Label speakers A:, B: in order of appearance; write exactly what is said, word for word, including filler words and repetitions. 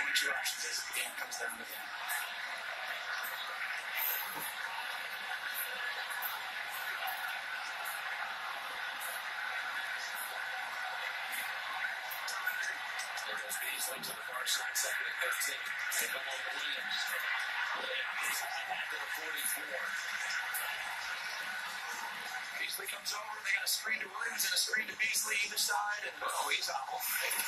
A: only two options as the game comes down to them. There goes Beasley to the far side, second and thirteen. They come over Williams. Williams back to the forty-four. Beasley comes over. They got a screen to Williams and a screen to Beasley either side. And, oh, he's out.